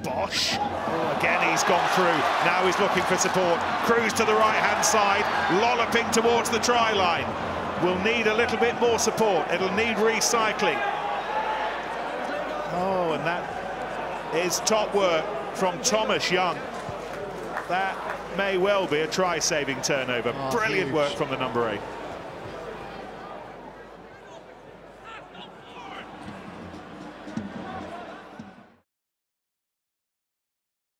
Bosch. Oh, again, he's gone through. Now he's looking for support. Cruz to the right-hand side, lolloping towards the try line. Will need a little bit more support. It'll need recycling. Oh, and that is top work from Thomas Young. That may well be a try-saving turnover. Brilliant huge work from the number 8.